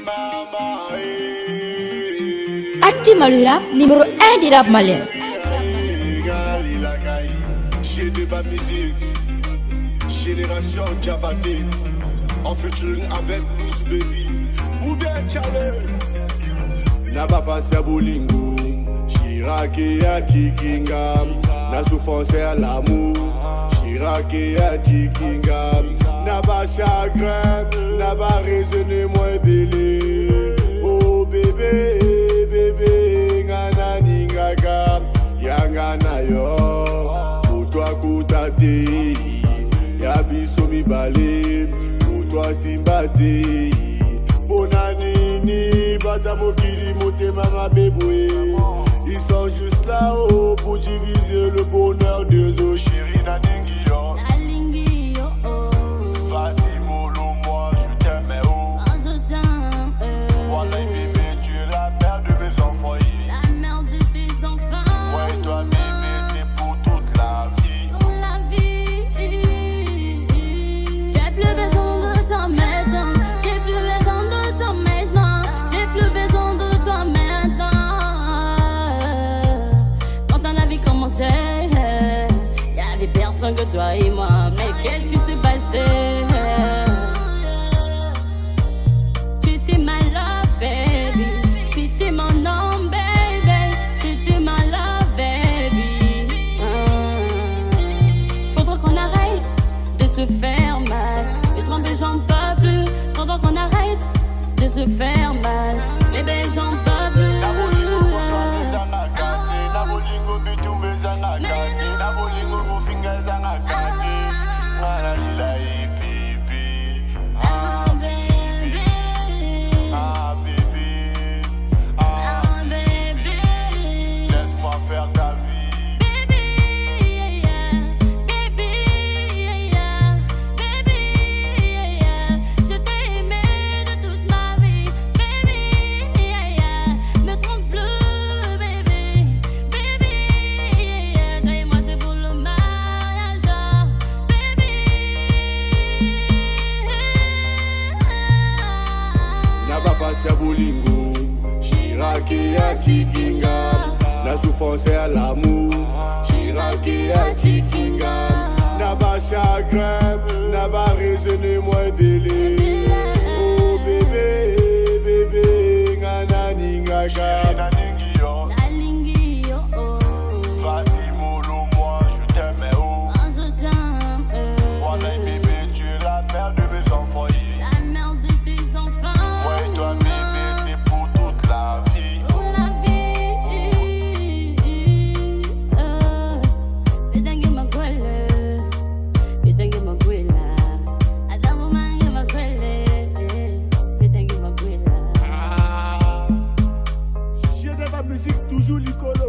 Actima le rap, numéro 1 du rap malien. J'ai des bas musique, génération Diabaté, en featuring avec Loose Baby, ou bien Charlie. N'a pas passé à Bolingo, Chirac et à Chikinga, n'a souffrance à l'amour, Chirac et à Chikinga, n'a pas chagrin, n'a pas raisonné moins belé. Oh bébé, bébé, ngana ningaga, yangana yo. Koutate, yabiso mi balé, pour toi simbate. Bonanini, batamokiri, motema ma béboué. Ils sont juste là-haut pour diviser le bonheur de nos chéris naningi yo. Nalingi yo oh. Vas-y mollo, moi je t'aime oh. Je t'aime Voilà bébé, tu es la mère de mes enfants. La mère de tes enfants. Ouais toi bébé, c'est pour toute la vie. J'ai plus besoin de toi maintenant. J'ai plus besoin de toi maintenant. J'ai plus besoin de toi maintenant. Quand on a vie commençait, y'avait personne que toi et moi. Mais qu'est-ce qui s'est passé? Tu étais ma love baby. Tu étais mon nom baby. Tu étais ma love baby. Faudra qu'on arrête de se faire mal. Les tromper j'en peux plus. Faudra qu'on arrête de se faire mal. Bébé j'en peux plus. Na bolingo koswa zana kaki, na bolingo bitumbe zana kaki, na bolingo kufinga zana kaki. Ngala lilai pipi, ah baby, ah baby, ah baby. Laisse-moi faire ta vie. Baby, baby, baby, je t'ai aimé de toute ma vie. Baby, me trompe plus, baby, baby, toi et moi c'est pour le mariage, baby. N'a pas passé à Bolingo, Chirac et à Chikinga, la souffrance et à l'amour, Chirac et à Chikinga, n'a pas chagrin, n'a pas raisonné moins belé. Oh bébé, bébé, ngana ningaga. Nalingi yo oh. Vas-y mollo, moi je t'aime oh. Je t'aime Voilà bébé, tu es la mère de mes enfants. la mère de tes enfants. Ouais toi bébé, c'est pour toute la vie. Pour la vie. Bidangi magwele, bidangi magwela. Adamu mangi magwele, bidangi magwela. J'ai de la musique toujours licolo.